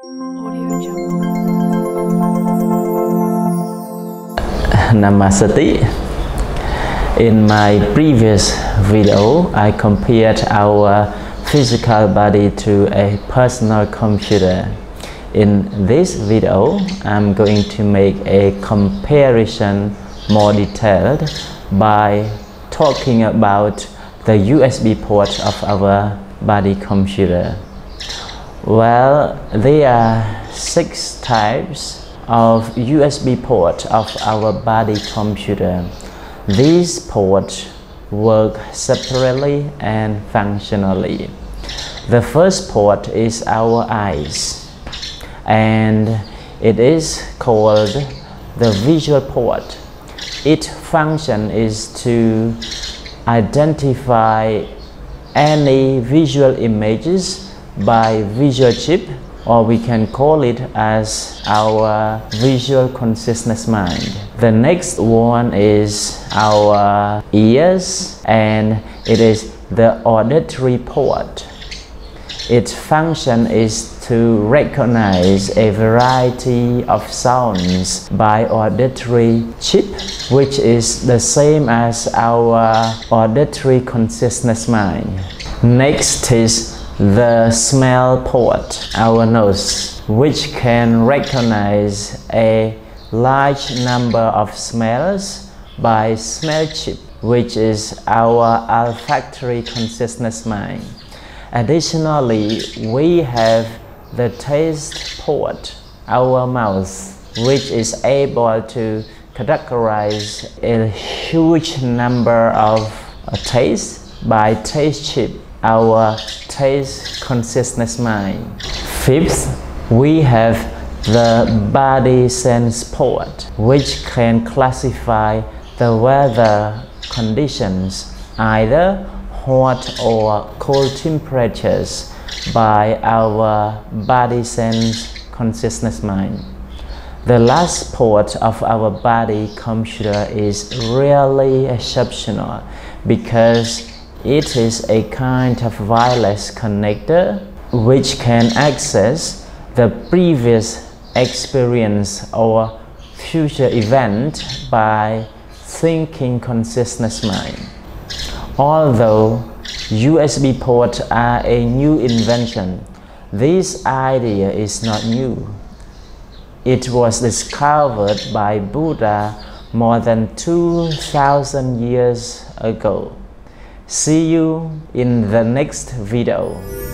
Namaste. In my previous video, I compared our physical body to a personal computer. In this video, I'm going to make a comparison more detailed by talking about the USB port of our body computer. Well, there are 6 types of USB port of our body computer. These ports work separately and functionally. The first port is our eyes, and it is called the visual port. Its function is to identify any visual images by visual chip, or we can call it as our visual consciousness mind. The next one is our ears, and it is the auditory port. Its function is to recognize a variety of sounds by auditory chip, which is the same as our auditory consciousness mind. Next is the smell port, our nose, which can recognize a large number of smells by smell chip, which is our olfactory consciousness mind. Additionally, we have the taste port, our mouth, which is able to categorize a huge number of tastes by taste chip, our taste consciousness mind. Fifth, we have the body sense port, which can classify the weather conditions, either hot or cold temperatures, by our body sense consciousness mind. The last port of our body computer is really exceptional because it is a kind of wireless connector which can access the previous experience or future event by thinking consciousness mind. Although USB ports are a new invention, this idea is not new. It was discovered by Buddha more than 2,000 years ago. See you in the next video.